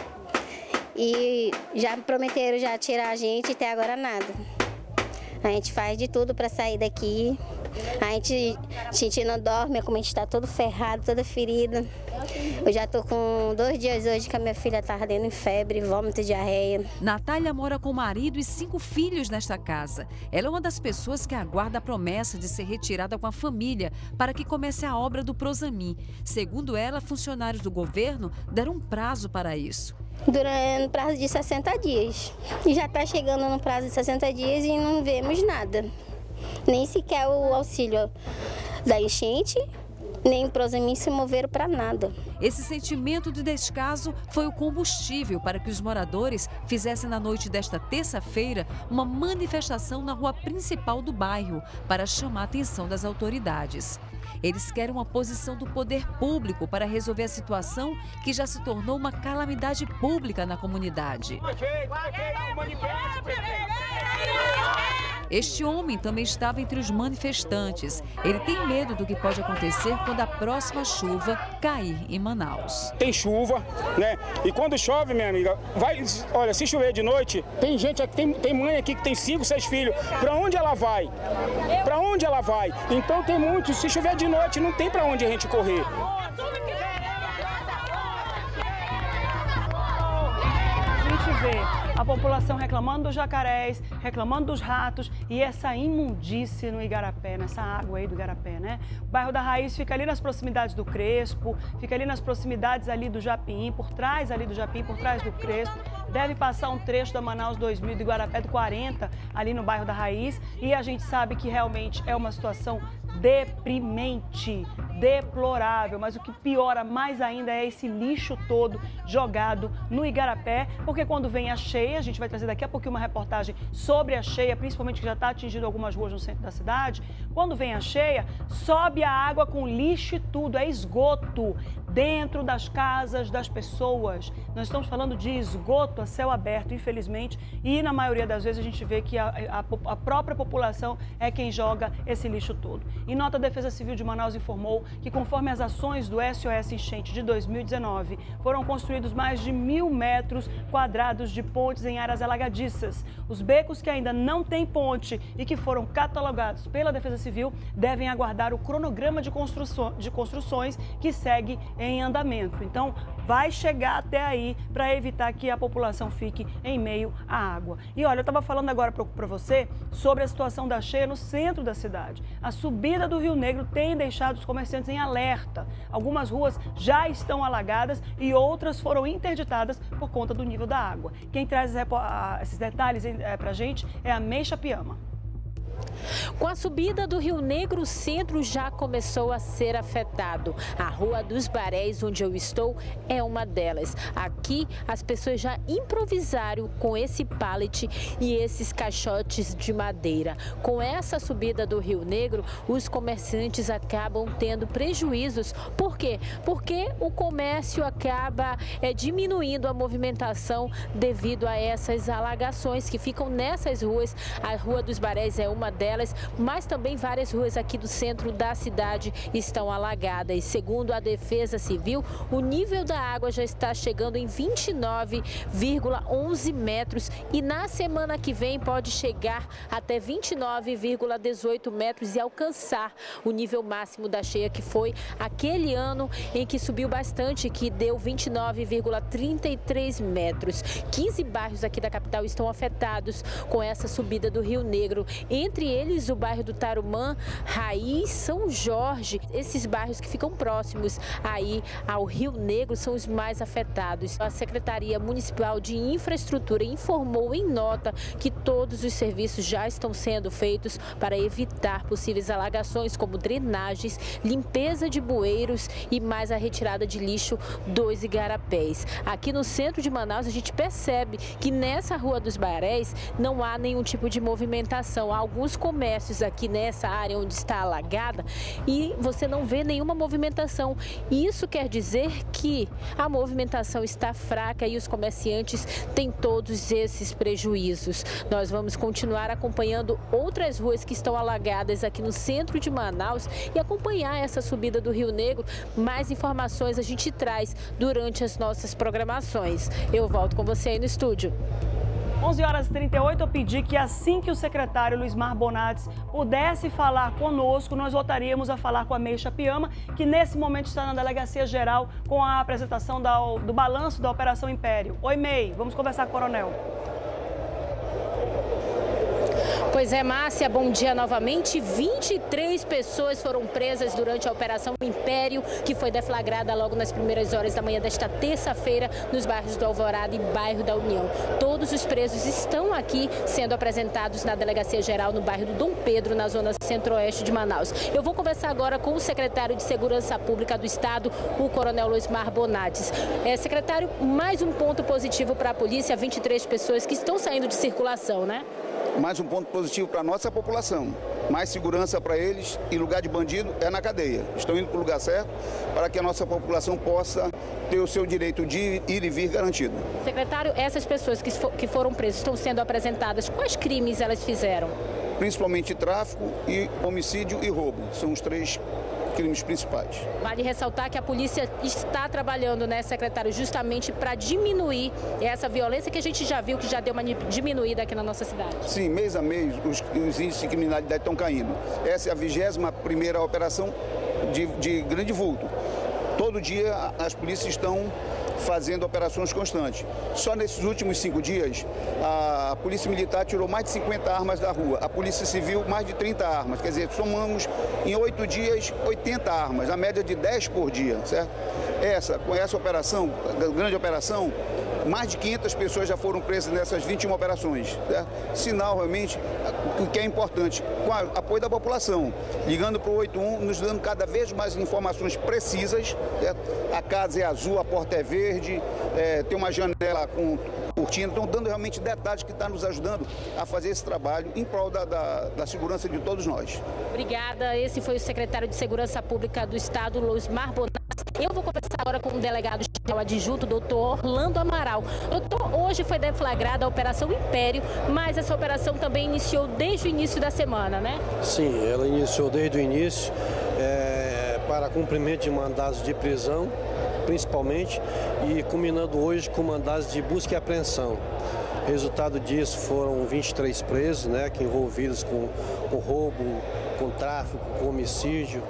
E já prometeram já tirar a gente e até agora nada. A gente faz de tudo pra sair daqui. A gente não dorme, como a gente tá todo ferrado, toda ferida. Eu já tô com 2 dias hoje que a minha filha tá ardendo em febre, vômito, diarreia.
Natália mora com o marido e 5 filhos nesta casa. Ela é uma das pessoas que aguarda a promessa de ser retirada com a família para que comece a obra do Prosamin. Segundo ela, funcionários do governo deram um prazo para isso.
No prazo de 60 dias. E já está chegando no prazo de 60 dias e não vemos nada. Nem sequer o auxílio da enchente, nem o Prosamin se moveram para nada.
Esse sentimento de descaso foi o combustível para que os moradores fizessem na noite desta terça-feira uma manifestação na rua principal do bairro para chamar a atenção das autoridades. Eles querem uma posição do poder público para resolver a situação que já se tornou uma calamidade pública na comunidade. Este homem também estava entre os manifestantes. Ele tem medo do que pode acontecer quando a próxima chuva cair em Manaus.
Tem chuva, né? E quando chove, minha amiga, olha, se chover de noite, tem gente aqui, tem mãe aqui que tem 5, 6 filhos. Para onde ela vai? Para onde ela vai? Então tem muitos, se chover de noite, não tem para onde a gente correr.
A gente vê a população reclamando dos jacarés, reclamando dos ratos e essa imundície no Igarapé, nessa água aí do Igarapé, né? O bairro da Raiz fica ali nas proximidades do Crespo, fica ali nas proximidades ali do Japim, por trás ali do Japim, por trás do Crespo. Deve passar um trecho da Manaus 2000 do Igarapé do 40, ali no bairro da Raiz. E a gente sabe que realmente é uma situação deprimente, deplorável. Mas o que piora mais ainda é esse lixo todo jogado no Igarapé, porque quando vem a cheia, a gente vai trazer daqui a pouquinho uma reportagem sobre a cheia, principalmente que já está atingindo algumas ruas no centro da cidade. Quando vem a cheia, sobe a água com lixo e tudo, é esgoto dentro das casas das pessoas. Nós estamos falando de esgoto a céu aberto, infelizmente, e na maioria das vezes a gente vê que a própria população é quem joga esse lixo todo. Em nota, a Defesa Civil de Manaus informou que, conforme as ações do SOS Enchente de 2019, foram construídos mais de 1.000 metros quadrados de pontes em áreas alagadiças. Os becos que ainda não têm ponte e que foram catalogados pela Defesa Civil devem aguardar o cronograma de construções que segue em andamento. Então, vai chegar até aí para evitar que a população fique em meio à água. E olha, eu estava falando agora para você sobre a situação da cheia no centro da cidade. A subida do Rio Negro tem deixado os comerciantes em alerta. Algumas ruas já estão alagadas e outras foram interditadas por conta do nível da água. Quem traz esses detalhes para a gente é a Meixa Piama.
Com a subida do Rio Negro, o centro já começou a ser afetado. A Rua dos Baréis, onde eu estou, é uma delas. Aqui, as pessoas já improvisaram com esse pallet e esses caixotes de madeira. Com essa subida do Rio Negro, os comerciantes acabam tendo prejuízos. Por quê? Porque o comércio acaba diminuindo a movimentação devido a essas alagações que ficam nessas ruas. A Rua dos Baréis é uma uma delas, mas também várias ruas aqui do centro da cidade estão alagadas. Segundo a Defesa Civil, o nível da água já está chegando em 29,11 metros e na semana que vem pode chegar até 29,18 metros e alcançar o nível máximo da cheia, que foi aquele ano em que subiu bastante, que deu 29,33 metros. 15 bairros aqui da capital estão afetados com essa subida do Rio Negro, entre eles o bairro do Tarumã, Raiz, São Jorge. Esses bairros que ficam próximos aí ao Rio Negro são os mais afetados. A Secretaria Municipal de Infraestrutura informou em nota que todos os serviços já estão sendo feitos para evitar possíveis alagações, como drenagens, limpeza de bueiros e mais a retirada de lixo dos igarapés. Aqui no centro de Manaus, a gente percebe que nessa Rua dos Baréis não há nenhum tipo de movimentação. Há alguns comércios aqui nessa área onde está alagada e você não vê nenhuma movimentação. Isso quer dizer que a movimentação está fraca e os comerciantes têm todos esses prejuízos. Nós vamos continuar acompanhando outras ruas que estão alagadas aqui no centro de Manaus e acompanhar essa subida do Rio Negro. Mais informações a gente traz durante as nossas programações. Eu volto com você aí no estúdio.
11h38, eu pedi que assim que o secretário Luismar Bonatti pudesse falar conosco, nós voltaríamos a falar com a Meixa Piama, que nesse momento está na Delegacia Geral com a apresentação do balanço da Operação Império. Oi, Mei, vamos conversar, coronel.
Pois é, Márcia, bom dia novamente. 23 pessoas foram presas durante a Operação Império, que foi deflagrada logo nas primeiras horas da manhã desta terça-feira nos bairros do Alvorada e bairro da União. Todos os presos estão aqui sendo apresentados na Delegacia Geral no bairro do Dom Pedro, na zona centro-oeste de Manaus. Eu vou conversar agora com o secretário de Segurança Pública do Estado, o coronel Luismar Bonatti. Secretário, mais um ponto positivo para a polícia, 23 pessoas que estão saindo de circulação, né?
Mais um ponto positivo para a nossa população. Mais segurança para eles e lugar de bandido é na cadeia. Estão indo para o lugar certo para que a nossa população possa ter o seu direito de ir e vir garantido.
Secretário, essas pessoas que foram presas estão sendo apresentadas, quais crimes elas fizeram?
Principalmente tráfico, e homicídio e roubo. São os 3 crimes principais.
Vale ressaltar que a polícia está trabalhando, né, secretário, justamente para diminuir essa violência que a gente já viu que já deu uma diminuída aqui na nossa cidade.
Sim, mês a mês os índices de criminalidade estão caindo. Essa é a 21ª operação de grande vulto. Todo dia as polícias estão fazendo operações constantes. Só nesses últimos 5 dias, a Polícia Militar tirou mais de 50 armas da rua, a Polícia Civil mais de 30 armas, quer dizer, somamos em 8 dias 80 armas, a média de 10 por dia, certo? Com essa operação, grande operação, mais de 500 pessoas já foram presas nessas 21 operações, certo? Sinal realmente o que é importante, com o apoio da população, ligando para o 81, nos dando cada vez mais informações precisas, certo? A casa é azul, a porta é verde, tem uma janela com cortina, estão dando realmente detalhes que estão nos ajudando a fazer esse trabalho em prol da segurança de todos nós.
Obrigada, esse foi o secretário de Segurança Pública do Estado, Luismar Bonatti. Eu vou conversar agora com o delegado geral adjunto, doutor Orlando Amaral. Doutor, hoje foi deflagrada a Operação Império, mas essa operação também iniciou desde o início da semana, né?
Sim, ela iniciou desde o início, para cumprimento de mandados de prisão, principalmente, e culminando hoje com mandados de busca e apreensão. Resultado disso foram 23 presos, né, que envolvidos com roubo, com tráfico, com homicídio.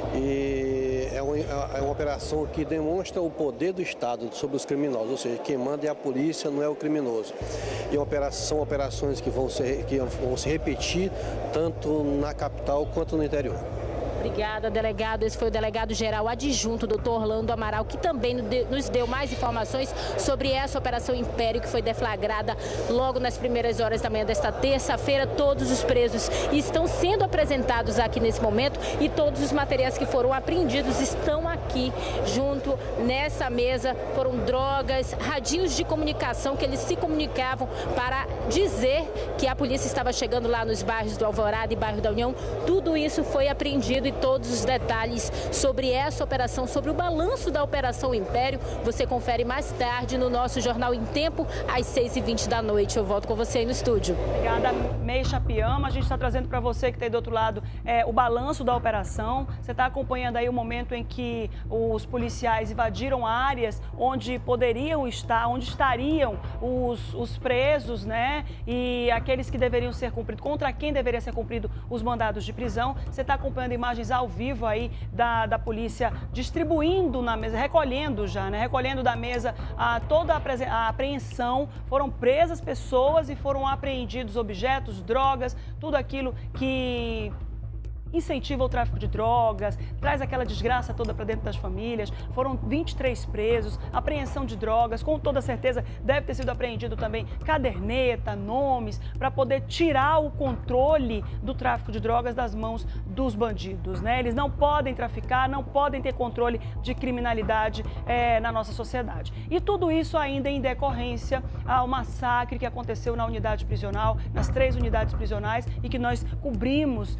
E é uma operação que demonstra o poder do Estado sobre os criminosos, ou seja, quem manda é a polícia, não é o criminoso. E são operações que vão se repetir tanto na capital quanto no interior.
Obrigada, delegado. Esse foi o delegado geral adjunto, doutor Orlando Amaral, que também nos deu mais informações sobre essa Operação Império, que foi deflagrada logo nas primeiras horas da manhã desta terça-feira. Todos os presos estão sendo apresentados aqui nesse momento e todos os materiais que foram apreendidos estão aqui junto nessa mesa. Foram drogas, radinhos de comunicação que eles se comunicavam para dizer que a polícia estava chegando lá nos bairros do Alvorada e bairro da União. Tudo isso foi apreendido sobre todos os detalhes sobre essa operação, sobre o balanço da Operação Império, você confere mais tarde no nosso Jornal em Tempo, às 6h20 da noite. Eu volto com você aí no estúdio.
Obrigada, Meixa Piama. A gente está trazendo para você que está aí do outro lado o balanço da operação. Você está acompanhando aí o momento em que os policiais invadiram áreas onde poderiam estar, onde estariam os presos, né? E aqueles que deveriam ser cumpridos, contra quem deveria ser cumprido os mandados de prisão. Você está acompanhando imagens ao vivo aí da polícia distribuindo na mesa, recolhendo já, né? Recolhendo da mesa toda a apreensão. Foram presas pessoas e foram apreendidos objetos, drogas, tudo aquilo que incentiva o tráfico de drogas, traz aquela desgraça toda para dentro das famílias. Foram 23 presos, apreensão de drogas, com toda certeza deve ter sido apreendido também caderneta, nomes, para poder tirar o controle do tráfico de drogas das mãos dos bandidos, né? Eles não podem traficar, não podem ter controle de criminalidade na nossa sociedade. E tudo isso ainda em decorrência ao massacre que aconteceu na unidade prisional, nas 3 unidades prisionais, e que nós cobrimos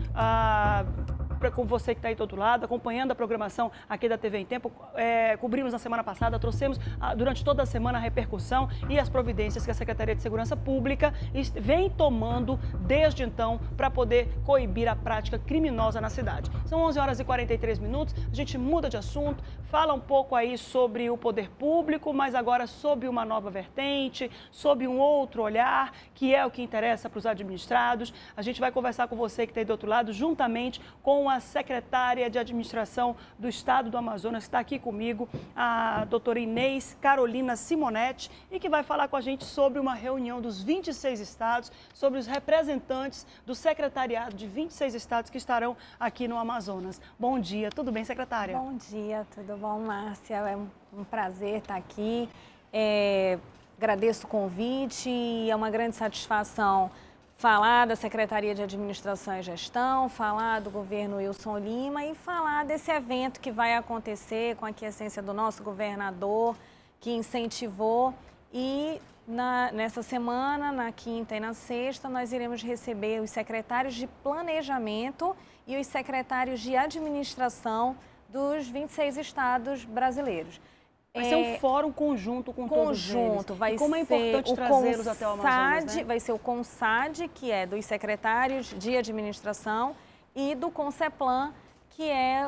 com você que está aí do outro lado, acompanhando a programação aqui da TV em Tempo. Cobrimos na semana passada, trouxemos durante toda a semana a repercussão e as providências que a Secretaria de Segurança Pública vem tomando desde então para poder coibir a prática criminosa na cidade. São 11h43, a gente muda de assunto, fala um pouco aí sobre o poder público, mas agora sob uma nova vertente, sob um outro olhar, que é o que interessa para os administrados. A gente vai conversar com você que está aí do outro lado, juntamente com a secretária de Administração do Estado do Amazonas, que está aqui comigo, a doutora Inês Carolina Simonetti, e que vai falar com a gente sobre uma reunião dos 26 estados, sobre os representantes do secretariado de 26 estados que estarão aqui no Amazonas. Bom dia, tudo bem, secretária?
Bom dia, tudo bom, Márcia? É um prazer estar aqui. Agradeço o convite e é uma grande satisfação falar da Secretaria de Administração e Gestão, falar do governo Wilson Lima e falar desse evento que vai acontecer com a aquiescência do nosso governador, que incentivou. E nessa semana, na quinta e na sexta, nós iremos receber os secretários de Planejamento e os secretários de Administração dos 26 estados brasileiros.
Vai ser um fórum conjunto com todos eles.
Vai
como é importante trazê-los até o Amazonas, né?
Vai ser o CONSAD, que é dos secretários de administração, e do CONCEPLAN, que é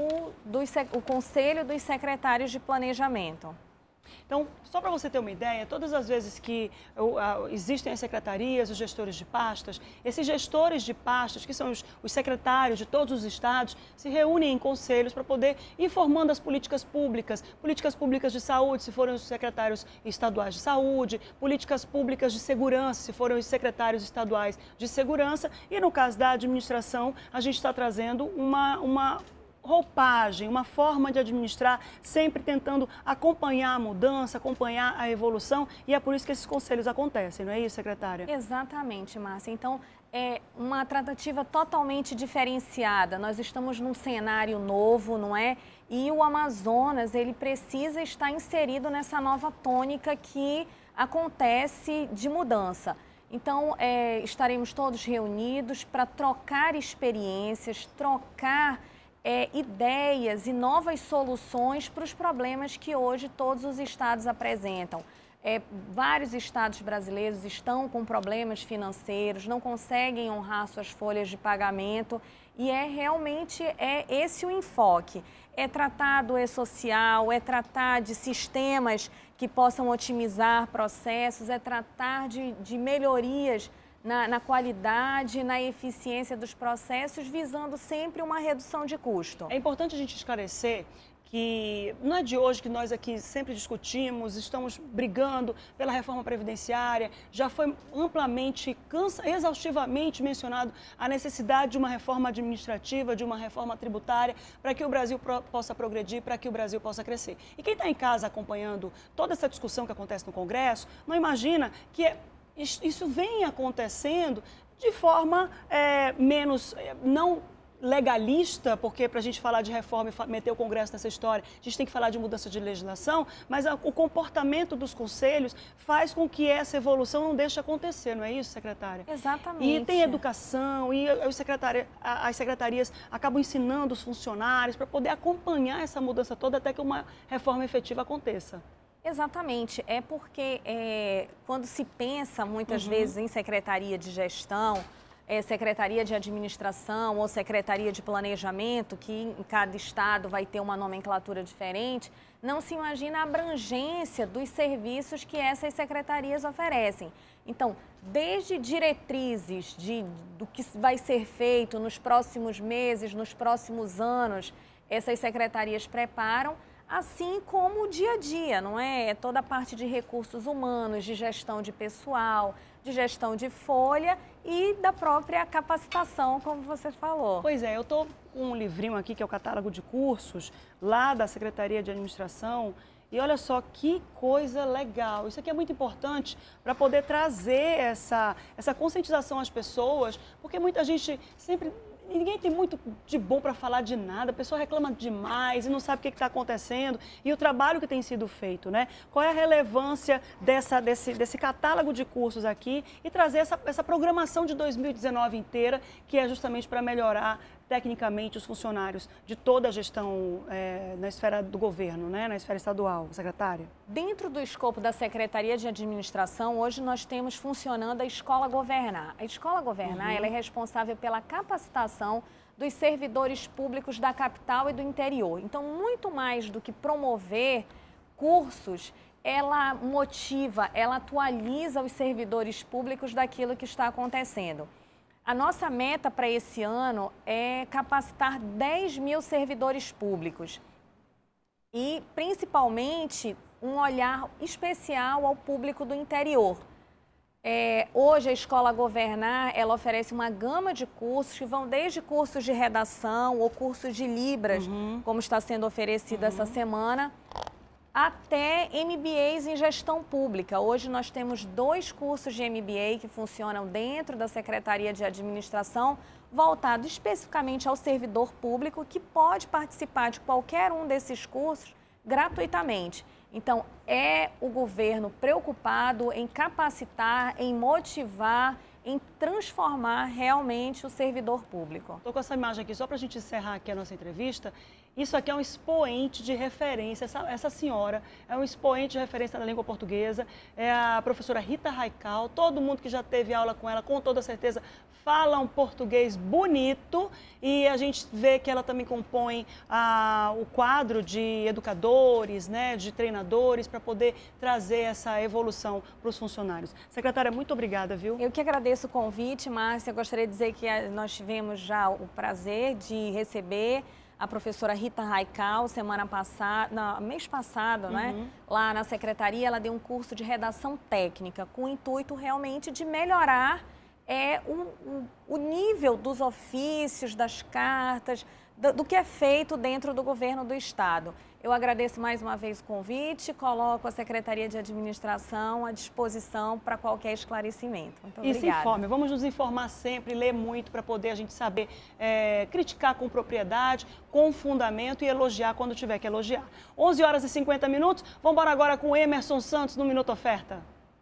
o Conselho dos Secretários de Planejamento.
Então, só para você ter uma ideia, todas as vezes que existem as secretarias, os gestores de pastas, esses gestores de pastas, que são os secretários de todos os estados, se reúnem em conselhos para poder ir formando as políticas públicas de saúde, se forem os secretários estaduais de saúde, políticas públicas de segurança, se forem os secretários estaduais de segurança, e no caso da administração, a gente está trazendo uma roupagem, uma forma de administrar, sempre tentando acompanhar a mudança, acompanhar a evolução, e é por isso que esses conselhos acontecem, não é isso, secretária?
Exatamente, Márcia. Então, é uma tratativa totalmente diferenciada. Nós estamos num cenário novo, não é? E o Amazonas, ele precisa estar inserido nessa nova tônica que acontece de mudança. Então, estaremos todos reunidos para trocar experiências, trocar ideias e novas soluções para os problemas que hoje todos os estados apresentam. Vários estados brasileiros estão com problemas financeiros, não conseguem honrar suas folhas de pagamento e realmente esse o enfoque. É tratar do social, é tratar de sistemas que possam otimizar processos, é tratar de melhorias na qualidade, na eficiência dos processos, visando sempre uma redução de custo.
É importante a gente esclarecer que não é de hoje que nós aqui sempre discutimos, estamos brigando pela reforma previdenciária, já foi amplamente, exaustivamente mencionado a necessidade de uma reforma administrativa, de uma reforma tributária, para que o Brasil possa progredir, para que o Brasil possa crescer. E quem está em casa acompanhando toda essa discussão que acontece no Congresso, não imagina que isso vem acontecendo de forma não legalista, porque para a gente falar de reforma e meter o Congresso nessa história, a gente tem que falar de mudança de legislação, mas o comportamento dos conselhos faz com que essa evolução não deixe acontecer, não é isso, secretária?
Exatamente.
E tem educação, e as secretarias acabam ensinando os funcionários para poder acompanhar essa mudança toda até que uma reforma efetiva aconteça.
Exatamente, é porque quando se pensa muitas vezes em secretaria de gestão, secretaria de administração ou secretaria de planejamento, que em cada estado vai ter uma nomenclatura diferente, não se imagina a abrangência dos serviços que essas secretarias oferecem. Então, desde diretrizes do que vai ser feito nos próximos meses, nos próximos anos, essas secretarias preparam, assim como o dia a dia, não é? É toda a parte de recursos humanos, de gestão de pessoal, de gestão de folha e da própria capacitação, como você falou.
Pois é, eu estou com um livrinho aqui, que é o catálogo de cursos, lá da Secretaria de Administração, e olha só que coisa legal. Isso aqui é muito importante para poder trazer essa conscientização às pessoas, porque muita gente sempre... Ninguém tem muito de bom para falar de nada, a pessoa reclama demais e não sabe o que está acontecendo e o trabalho que tem sido feito, né? Qual é a relevância desse catálogo de cursos aqui e trazer essa programação de 2019 inteira, que é justamente para melhorar tecnicamente os funcionários de toda a gestão na esfera do governo, né? Na esfera estadual, secretária?
Dentro do escopo da Secretaria de Administração, hoje nós temos funcionando a Escola Governar. A Escola Governar ela é responsável pela capacitação dos servidores públicos da capital e do interior. Então, muito mais do que promover cursos, ela motiva, ela atualiza os servidores públicos daquilo que está acontecendo. A nossa meta para esse ano é capacitar 10 mil servidores públicos e, principalmente, um olhar especial ao público do interior. Hoje, a Escola Governar, ela oferece uma gama de cursos que vão desde cursos de redação ou cursos de Libras, como está sendo oferecido essa semana, até MBAs em gestão pública. Hoje nós temos 2 cursos de MBA que funcionam dentro da Secretaria de Administração, voltado especificamente ao servidor público, que pode participar de qualquer um desses cursos gratuitamente. Então, é o governo preocupado em capacitar, em motivar, em transformar realmente o servidor público.
Estou com essa imagem aqui só para a gente encerrar aqui a nossa entrevista. Isso aqui é um expoente de referência, essa senhora é um expoente de referência na língua portuguesa, é a professora Rita Raical, todo mundo que já teve aula com ela, com toda certeza, fala um português bonito e a gente vê que ela também compõe o quadro de educadores, né, de treinadores, para poder trazer essa evolução para os funcionários. Secretária, muito obrigada, viu?
Eu que agradeço o convite, Márcia. Eu gostaria de dizer que nós tivemos já o prazer de receber a professora Rita Raical, mês passado, né? Lá na secretaria, ela deu um curso de redação técnica, com o intuito realmente de melhorar o nível dos ofícios, das cartas, do que é feito dentro do governo do Estado. Eu agradeço mais uma vez o convite, coloco a Secretaria de Administração à disposição para qualquer esclarecimento. Muito obrigada.
E se informe, vamos nos informar sempre, ler muito para poder a gente saber criticar com propriedade, com fundamento e elogiar quando tiver que elogiar. 11 horas e 50 minutos, vamos embora agora com o Emerson Santos no Minuto Oferta.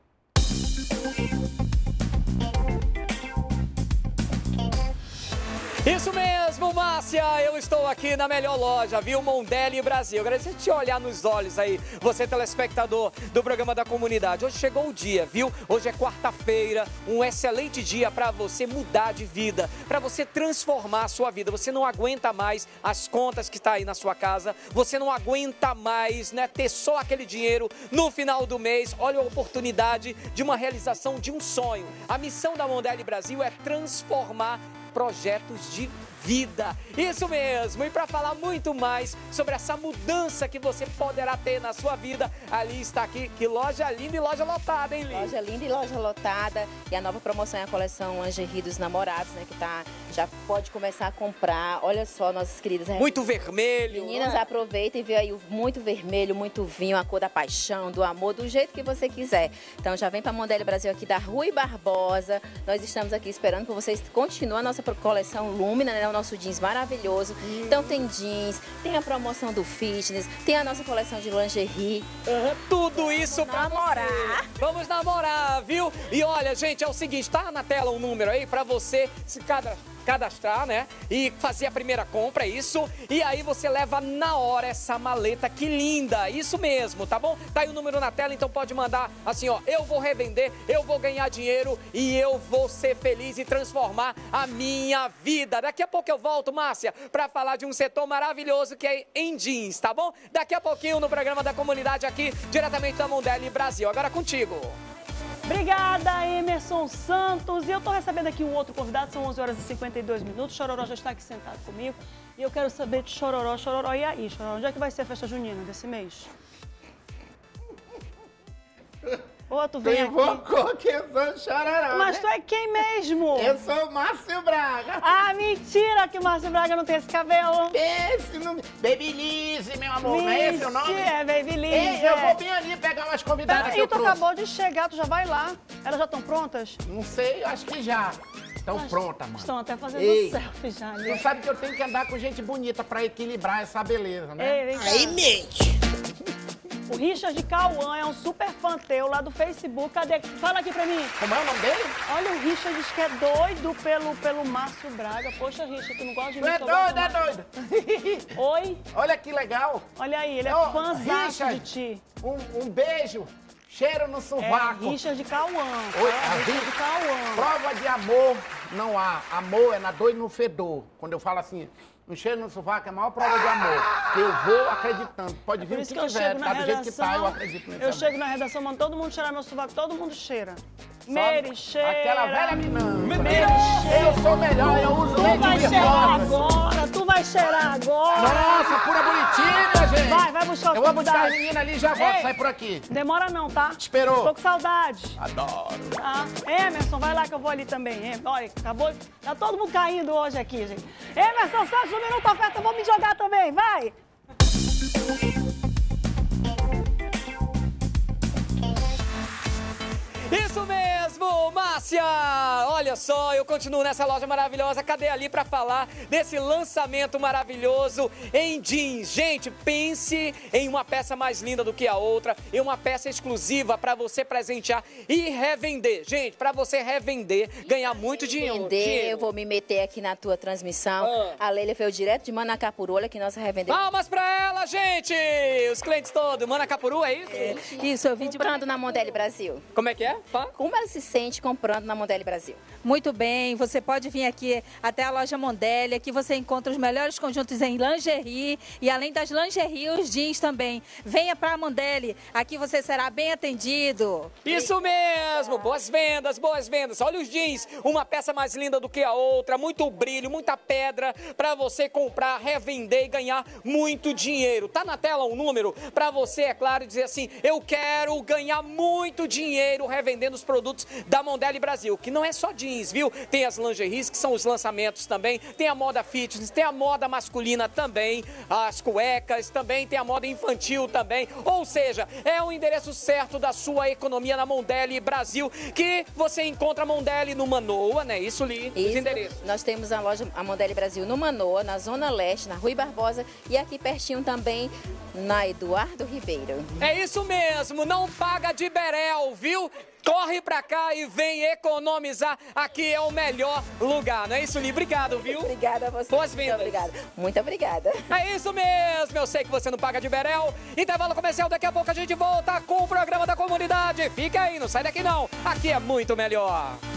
Isso mesmo, Márcia, eu estou aqui na melhor loja, viu? Mondelli Brasil. Eu agradeço te olhar nos olhos aí, você telespectador do programa da comunidade. Hoje chegou o dia, viu? Hoje é quarta-feira, um excelente dia para você mudar de vida, para você transformar a sua vida. Você não aguenta mais as contas que está aí na sua casa, você não aguenta mais, né, ter só aquele dinheiro no final do mês. Olha a oportunidade de uma realização de um sonho. A missão da Mondelli Brasil é transformar projetos de vida. Isso mesmo. E para falar muito mais sobre essa mudança que você poderá ter na sua vida, ali está aqui, que loja linda e loja lotada, hein, Li?
Loja linda e loja lotada. E a nova promoção é a coleção Lingerie dos Namorados, né, que já pode começar a comprar. Olha só, nossas queridas.
Muito vermelho.
Meninas, aproveitem e vê aí o muito vermelho, muito vinho, a cor da paixão, do amor, do jeito que você quiser. Então já vem para a Mondelli Brasil aqui da Rui Barbosa. Nós estamos aqui esperando por vocês. Continua a nossa coleção Lumina, né? o nosso jeans maravilhoso. Então tem jeans, tem a promoção do fitness, tem a nossa coleção de lingerie.
Tudo isso pra
namorar.
Você. Vamos namorar, viu? E olha, gente, é o seguinte, tá na tela um número aí pra você se cadastrar, né? E fazer a primeira compra, isso. E aí você leva na hora essa maleta, que linda. Isso mesmo, tá bom? Tá aí o número na tela, então pode mandar assim, ó. Eu vou revender, eu vou ganhar dinheiro e eu vou ser feliz e transformar a minha vida. Daqui a pouco eu volto, Márcia, pra falar de um setor maravilhoso que é em jeans, tá bom? Daqui a pouquinho no programa da comunidade aqui, diretamente da Mondelli Brasil. Agora contigo.
Obrigada, Emerson Santos. E eu tô recebendo aqui um outro convidado, são 11 horas e 52 minutos. Chororó já está aqui sentado comigo. E eu quero saber de Chororó. Chororó, e aí, Chororó? Onde é que vai ser a festa junina desse mês? Ô, tu vem
Invocou que eu sou Chororó.
Mas tu é quem mesmo?
Eu sou o Márcio Braga.
Ah, mentira que o Márcio Braga não tem esse cabelo.
Esse nome. Babyliss, meu amor, não é esse o nome?
É, Babyliss.
Eu vou bem ali pegar umas convidadas que eu trouxe.
Tu acabou de chegar, tu já vai lá. Elas já estão prontas?
Não sei, acho que já. Estão prontas, mano.
Estão até fazendo selfie já, né?
Tu sabe que eu tenho que andar com gente bonita pra equilibrar essa beleza, né?
Aí mente. O Richard Cauã é um super fã teu lá do Facebook. Cadê? Fala aqui pra mim.
Como é o nome dele?
Olha, o Richard diz que é doido pelo Márcio Braga. Poxa, Richard, tu não gosta de mim?
Tu é doido, é doido.
Oi?
Olha que legal.
Olha aí, ele é fãzaço de ti.
Um beijo. Cheiro no sovaco.
É Richard Cauã.
Oi,
Richard Cauã.
Prova de amor não há. Amor é na dor e no fedor. Quando eu falo assim, um cheiro no sovaco é a maior prova de amor. Eu vou acreditando. Pode vir o que tiver, tá do jeito que tá, eu acredito nesse amor.
Chego na redação, mano, todo mundo cheirar meu sovaco, todo mundo cheira. Meire, cheira.
Aquela velha menina.
Meire, cheira.
Eu sou melhor, eu uso leite de
Tu vai cheirar agora, tu vai cheirar agora.
Nossa, pura bonitinha, gente.
Vai buscar os
Eu vou buscar a menina ali e já volto, sai por aqui.
Demora não, tá?
Esperou.
Tô com saudade.
Adoro.
Tá? Emerson, vai lá que eu vou ali também. Olha, acabou. Tá todo mundo caindo hoje aqui, gente. Emerson Santos, no Minuto Oferta, eu vou me jogar também, vai.
Isso mesmo, Márcia! Olha só, eu continuo nessa loja maravilhosa. Cadê ali pra falar desse lançamento maravilhoso em jeans? Gente, pense em uma peça mais linda do que a outra, em uma peça exclusiva pra você presentear e revender. Gente, pra você revender, ganhar muito dinheiro.
Eu vou me meter aqui na tua transmissão. A Leila veio direto de Manacapuru, olha que nossa revendedora.
Palmas pra ela, gente! Os clientes todos. Manacapuru, é isso?
Isso, eu vim comprando na Mondelli Brasil.
Como é que é?
Como ela se sente comprando na Mondelli Brasil?
Muito bem, você pode vir aqui até a loja Mondelli, aqui você encontra os melhores conjuntos em lingerie e além das lingerie, os jeans também. Venha para a Mondelli, aqui você será bem atendido.
Isso mesmo, boas vendas, boas vendas. Olha os jeans, uma peça mais linda do que a outra, muito brilho, muita pedra para você comprar, revender e ganhar muito dinheiro. Tá na tela um número para você, é claro, dizer assim, eu quero ganhar muito dinheiro revendendo os produtos da Mondelli Brasil, que não é só jeans, viu? Tem as lingeries, que são os lançamentos também, tem a moda fitness, tem a moda masculina também, as cuecas também, tem a moda infantil também, ou seja, é o endereço certo da sua economia na Mondelli Brasil, que você encontra a Mondelli no Manoa, né? Isso, Li, os endereços.
Nós temos a loja a Mondelli Brasil no Manoa, na Zona Leste, na Rui Barbosa e aqui pertinho também na Eduardo Ribeiro.
É isso mesmo, não paga de berel, viu? Corre pra cá e vem economizar. Aqui é o melhor lugar, não é isso, Li? Obrigado, viu?
Obrigada a você.
Boas vendas.
Muito obrigada. Muito obrigada.
É isso mesmo. Eu sei que você não paga de berel. Intervalo comercial. Daqui a pouco a gente volta com o programa da comunidade. Fica aí, não sai daqui não. Aqui é muito melhor.